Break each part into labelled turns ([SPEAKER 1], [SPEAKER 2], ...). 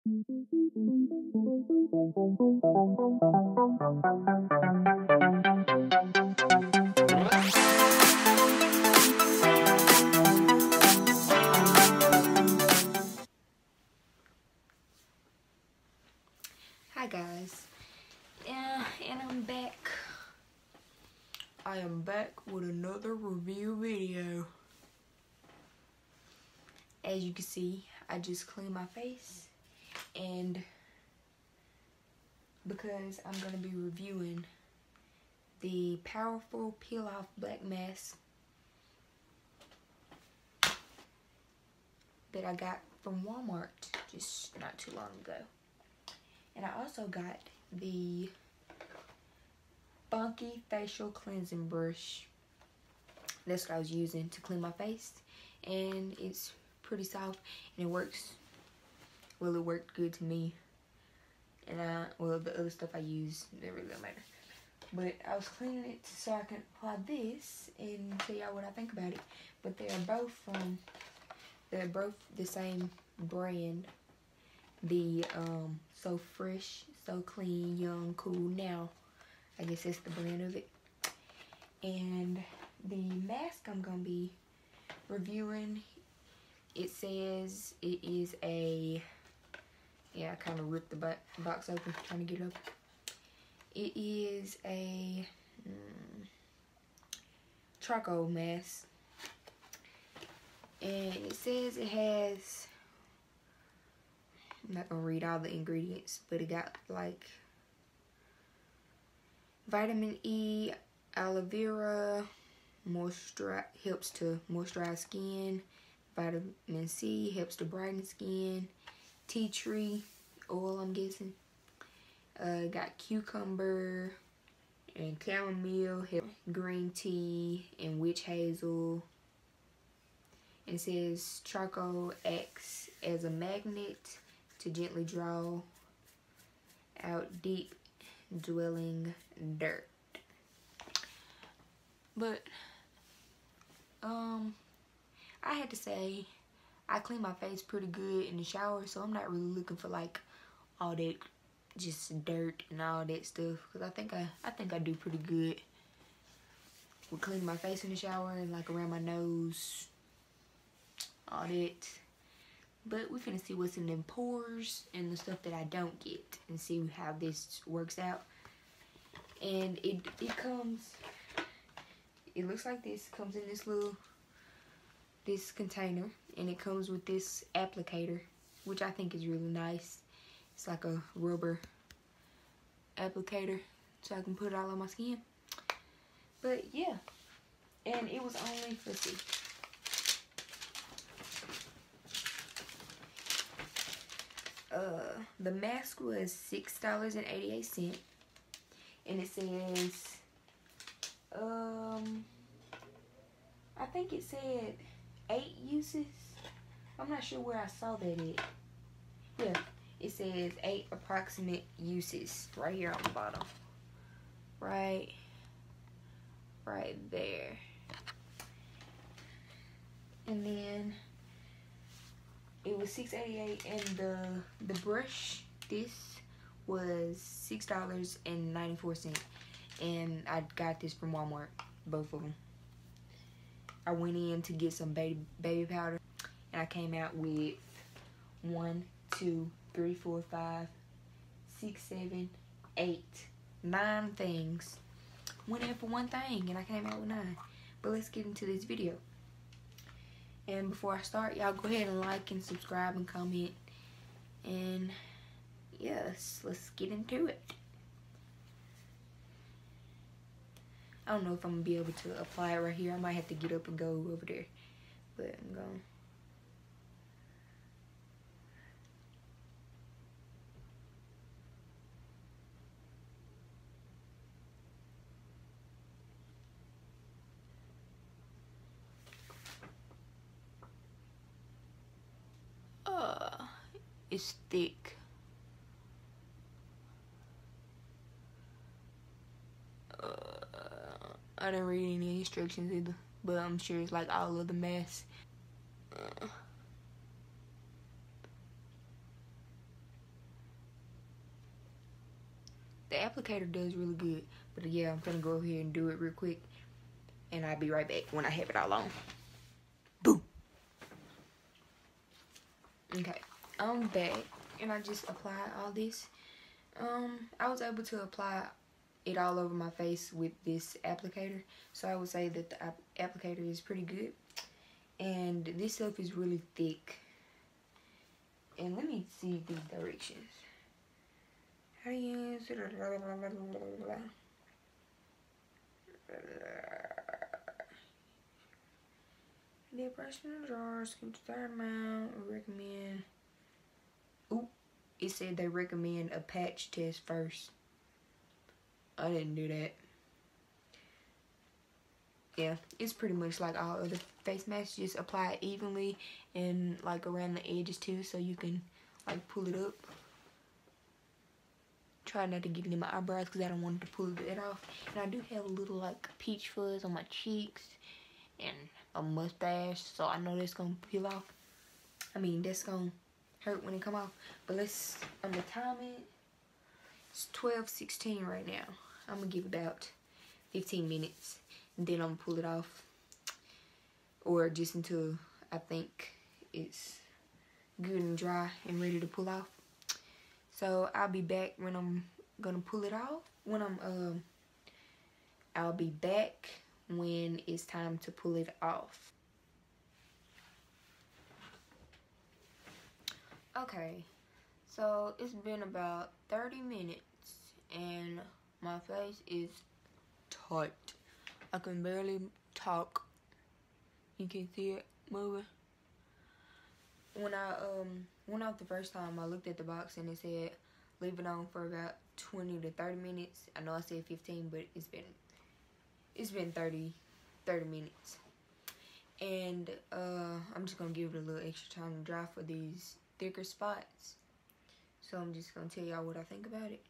[SPEAKER 1] Hi guys, and I'm back. I am back with another review video. As you can see, I just cleaned my face, and because I'm going to be reviewing the Powerful Peel Off Black Mask that I got from Walmart just not too long ago. And I also got the Funky Facial Cleansing Brush. That's what I was using to clean my face, and it's pretty soft and it works. Well, it worked good to me, and well, the other stuff I use didn't really matter. But I was cleaning it so I can apply this and tell y'all what I think about it. But they're both the same brand. The So Fresh, So Clean, Young, Cool Now. I guess that's the brand of it. And the mask I'm gonna be reviewing, it says it is a, I kind of ripped the box open trying to get it open. It is a charcoal mask, and it says it has, I'm not gonna read all the ingredients, but it got like vitamin E, aloe vera, helps to moisturize skin. Vitamin C helps to brighten skin. Tea tree oil, I'm guessing. Got cucumber and chamomile, green tea, and witch hazel. And it says charcoal acts as a magnet to gently draw out deep dwelling dirt. But I had to say, I clean my face pretty good in the shower, so I'm not really looking for like all that just dirt and all that stuff, because I think I do pretty good with cleaning my face in the shower and like around my nose, all that. But we finna see what's in them pores and the stuff that I don't get, and see how this works out. And it looks like this. Comes in this container, and it comes with this applicator, which I think is really nice. It's like a rubber applicator, so I can put it all on my skin. But yeah, and it was only, let's see, the mask was $6.88, and it says, I think it said 8 uses. I'm not sure where I saw that at. Yeah, it says 8 approximate uses right here on the bottom. Right there. And then it was $6.88, and the brush, this was $6.94, and I got this from Walmart, both of them. I went in to get some baby powder, and I came out with 1, 2, 3, 4, 5, 6, 7, 8, 9 things. Went in for one thing, and I came out with 9. But let's get into this video. And before I start, y'all go ahead and like and subscribe and comment. And yes, let's get into it. I don't know if I'm gonna be able to apply it right here. I might have to get up and go over there, but I'm going. It's thick. I didn't read any instructions either, but I'm sure it's like all of the masks. The applicator does really good. But yeah, I'm gonna go over here and do it real quick. And I'll be right back when I have it all on. Boom. Okay, I'm back. And I just applied all this. I was able to apply it all over my face with this applicator. So I would say that the applicator is pretty good. And this stuff is really thick. And let me see these directions. How do you use it? The brush in the jar, scoop the third amount, recommend. Oop, it said they recommend a patch test first. I didn't do that. Yeah, it's pretty much like all other face masks. Just apply it evenly and like around the edges too, so you can like pull it up. Try not to get it in my eyebrows because I don't want to pull it off. And I do have a little like peach fuzz on my cheeks and a mustache, so I know that's gonna peel off. I mean, that's gonna hurt when it come off. But I'm gonna time it. It's 12:16 right now. I'm gonna give about 15 minutes, and then I'm gonna pull it off, or just until I think it's good and dry and ready to pull off. So I'll be back when I'm gonna pull it off. I'll be back when it's time to pull it off. Okay, so it's been about 30 minutes and my face is tight. I can barely talk. You can see it moving. When I went out the first time, I looked at the box and it said leave it on for about 20 to 30 minutes. I know I said 15, but it's been 30 minutes. And I'm just gonna give it a little extra time to dry for these thicker spots. So I'm just gonna tell y'all what I think about it.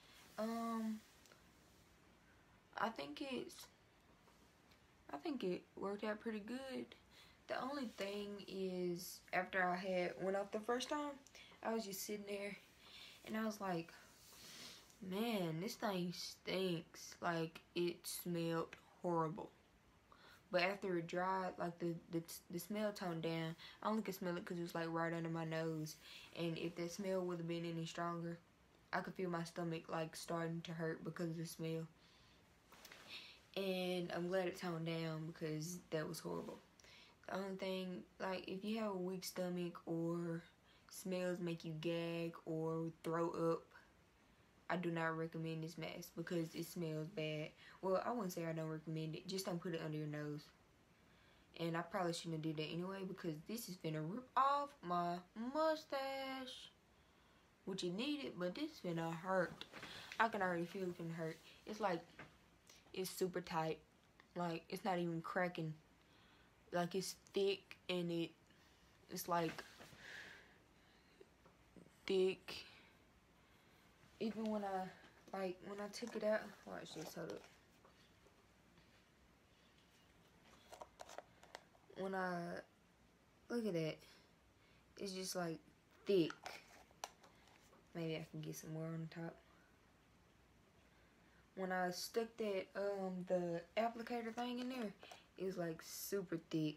[SPEAKER 1] I think it worked out pretty good. The only thing is, after I went out the first time, I was just sitting there and I was like, man, this thing stinks. Like, it smelled horrible. But after it dried, like the smell toned down. I only could smell it because it was like right under my nose. And if that smell would have been any stronger, I could feel my stomach like starting to hurt because of the smell. And I'm glad it toned down because that was horrible. The only thing, like, if you have a weak stomach or smells make you gag or throw up, I do not recommend this mask because it smells bad. Well, I wouldn't say I don't recommend it. Just don't put it under your nose. And I probably shouldn't have did that anyway because this is finna rip off my mustache. Which it needed, but this is finna hurt. I can already feel it finna hurt. It's like, it's super tight. Like, it's not even cracking. Like, it's thick and it's like thick. Even when I took it out, watch this, hold up. When I, look at that. It's just like thick. Maybe I can get some more on the top. When I stuck that, the applicator thing in there, it was like super thick.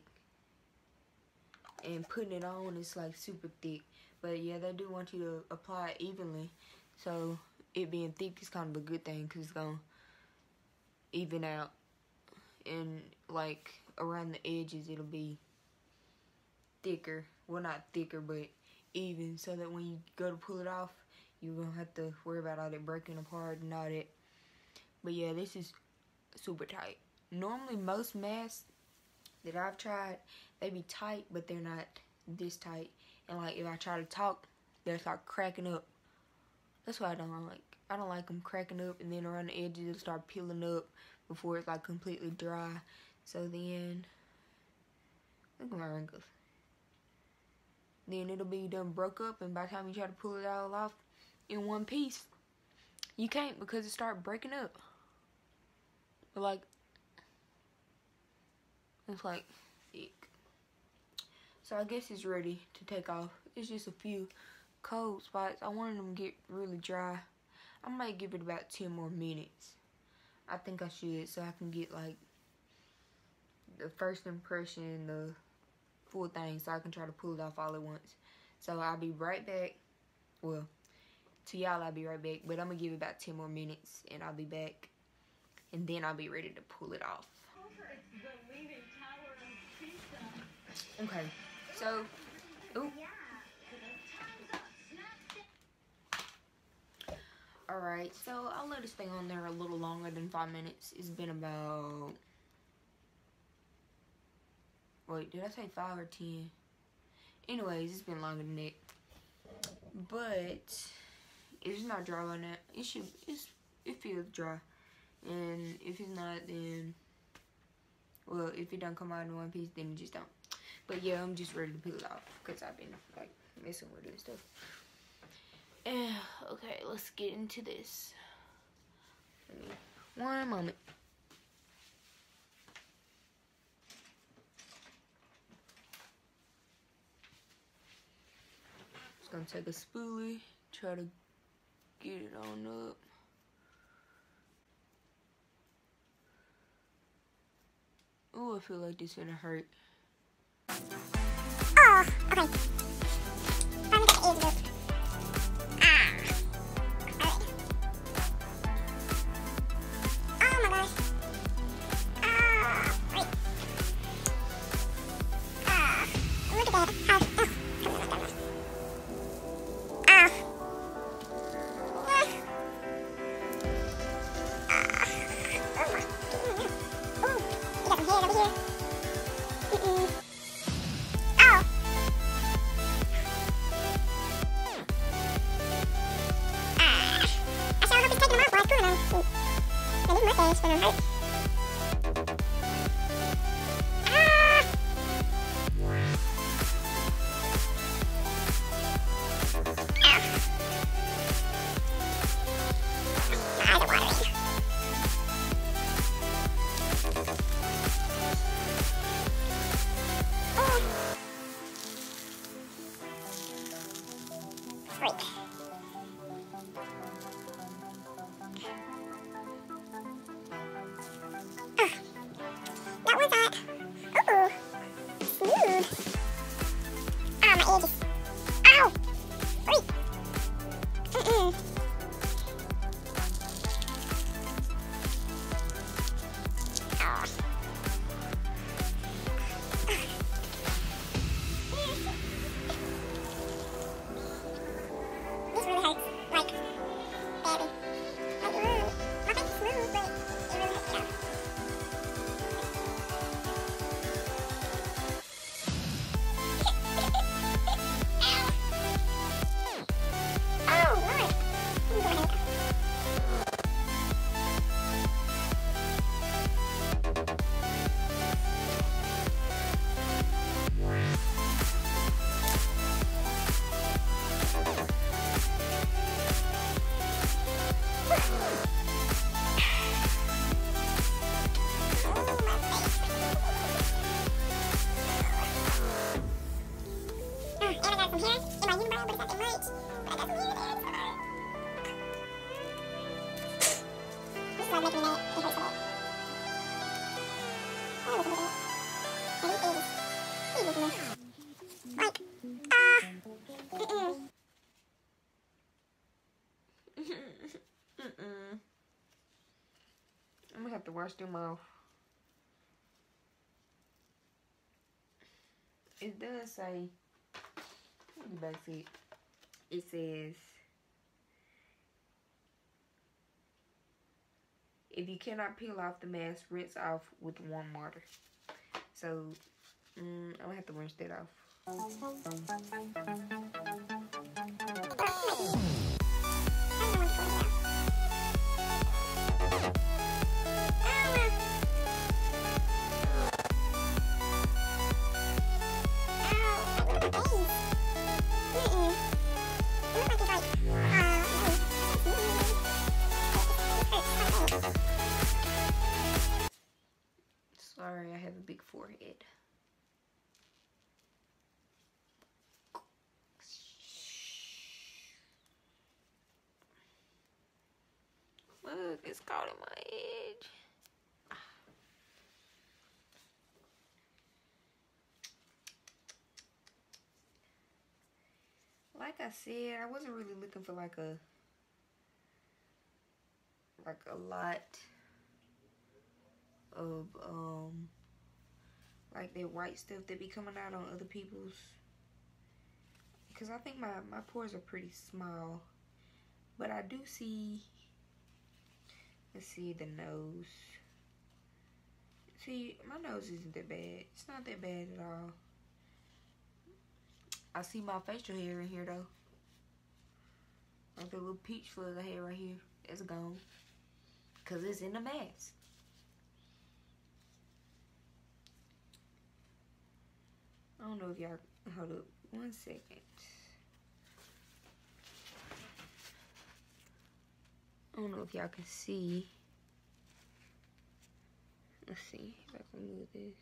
[SPEAKER 1] And putting it on, it's like super thick. But yeah, they do want you to apply it evenly. So it being thick is kind of a good thing because it's going to even out. And like around the edges, it'll be thicker. Well, not thicker, but even. So that when you go to pull it off, you don't have to worry about all that breaking apart and all that. But yeah, this is super tight. Normally, most masks that I've tried, they be tight, but they're not this tight. And like, if I try to talk, they'll start cracking up. That's why I don't like. I don't like them cracking up, and then around the edges, it'll start peeling up before it's like completely dry. So then, look at my wrinkles. Then it'll be done broke up, and by the time you try to pull it all off in one piece, you can't because it start breaking up. But like, it's like thick. So I guess it's ready to take off. It's just a few cold spots. I wanted them to get really dry. I might give it about 10 more minutes. I think I should, so I can get like the first impression, the full thing, so I can try to pull it off all at once. So I'll be right back. Well, to y'all I'll be right back, but I'm gonna give it about 10 more minutes and I'll be back, and then I'll be ready to pull it off. Okay, so alright, so I'll let it stay on there a little longer than 5 minutes. It's been about, wait, did I say 5 or 10? Anyways, it's been longer than that. But it's not dry right now. It feels dry. And if it's not, then, well, if it don't come out in one piece, then it just don't. But yeah, I'm just ready to peel it off because I've been like messing with it and stuff. Okay, let's get into this. One moment. Just gonna take a spoolie, try to get it on up. Oh, I feel like this is gonna hurt.
[SPEAKER 2] Oh, okay. I'm gonna get the edge up.
[SPEAKER 1] I'm gonna have to wash them off. It does say, let me back see it. It says, if you cannot peel off the mask, rinse off with warm water. So, I'm gonna have to rinse that off. Sorry, I have a big forehead. Look, it's caught in my edge. Like I said, I wasn't really looking for like a lot of like that white stuff that be coming out on other people's, because I think my pores are pretty small. But I do see, let's see, the nose. See, my nose isn't that bad. It's not that bad at all. I see my facial hair in here though. Like the little peach fuzz of hair right here. It's gone. Cause it's in the mask. I don't know if y'all, hold up 1 second. I don't know if y'all can see. Let's see if I can move this.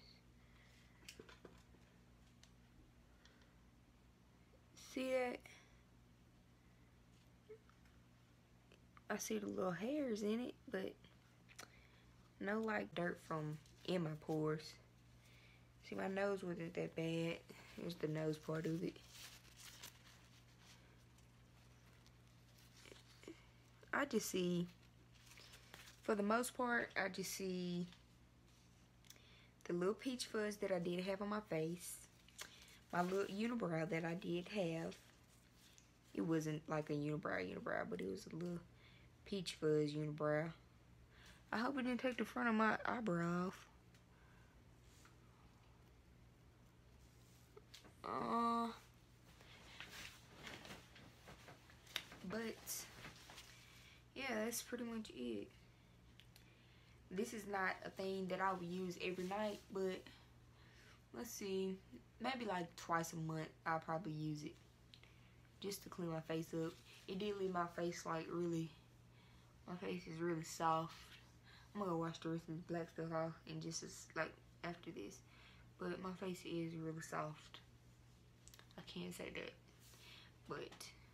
[SPEAKER 1] See that? I see the little hairs in it, but no like dirt from in my pores. See, my nose wasn't that bad. Here's the nose part of it. I just see, for the most part, I just see the little peach fuzz that I did have on my face. My little unibrow that I did have. It wasn't like a unibrow, but it was a little peach fuzz unibrow. I hope it didn't take the front of my eyebrow off. But yeah, that's pretty much it. This is not a thing that I would use every night, but let's see, maybe like twice a month I'll probably use it just to clean my face up. It did leave my face like really, my face is really soft. I'm gonna wash the rest of this black stuff off and just like after this, but my face is really soft. I can't say that, but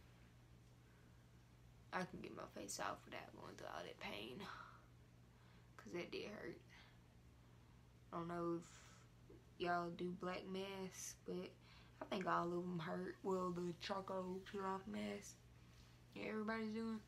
[SPEAKER 1] I can get my face soft without going through all that pain, cause that did hurt. I don't know if y'all do black masks, but I think all of them hurt. Well, the charcoal peel off mask, yeah, everybody's doing.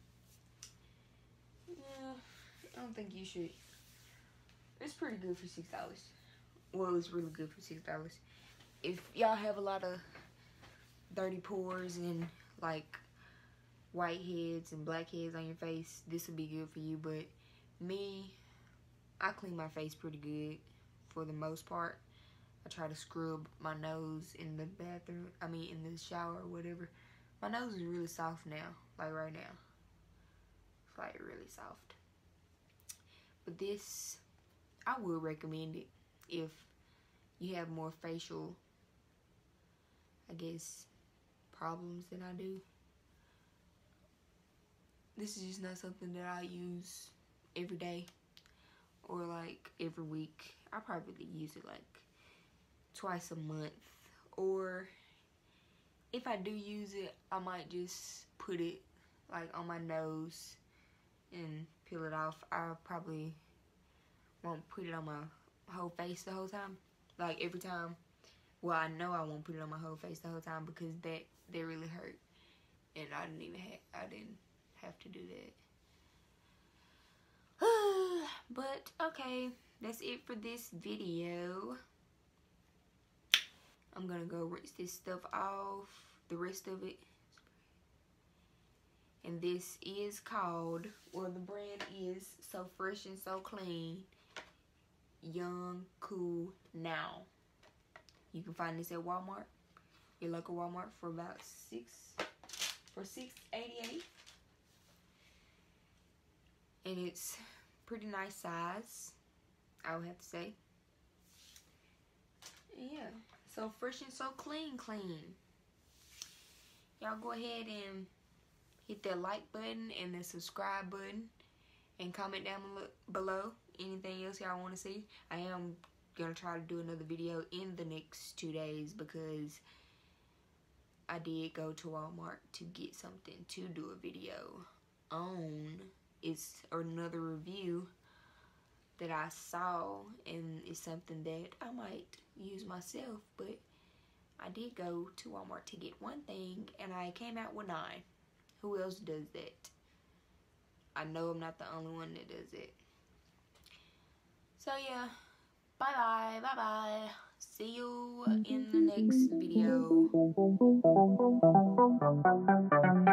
[SPEAKER 1] Yeah, I don't think you should. It's pretty good for $6. Well, it's really good for $6. If y'all have a lot of dirty pores and like white heads and black heads on your face, this would be good for you. But me, I clean my face pretty good for the most part. I try to scrub my nose in the bathroom, in the shower or whatever. My nose is really soft now, like right now. It's like really soft. But this, I would recommend it if you have more facial, I guess, problems than I do. This is just not something that I use every day or like every week. I probably use it like twice a month, or if I do use it, I might just put it like on my nose and peel it off. I probably won't put it on my whole face the whole time, like every time. Well, I know I won't put it on my whole face the whole time because that really hurt, and I didn't have to do that. But okay, that's it for this video. I'm gonna go rinse this stuff off, the rest of it. And this is called, well, the brand is So Fresh and So Clean Young Cool Now. You can find this at Walmart, your local Walmart, for about $6.88. And it's pretty nice size, I would have to say. And yeah, So Fresh and So Clean. Y'all go ahead and hit that like button and the subscribe button and comment down below anything else y'all want to see. I am gonna try to do another video in the next 2 days because I did go to Walmart to get something to do a video on. it's another review that I saw, and it's something that I might use myself. But I did go to Walmart to get one thing, and I came out with 9. Who else does that? I know I'm not the only one that does it. So yeah, bye bye, bye bye. See you in the next video.